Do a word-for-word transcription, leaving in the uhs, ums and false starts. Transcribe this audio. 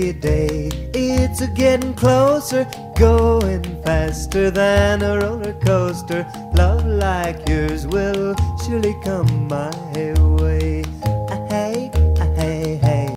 every day. It's a getting closer, going faster than a roller coaster. Love like yours will surely come my way.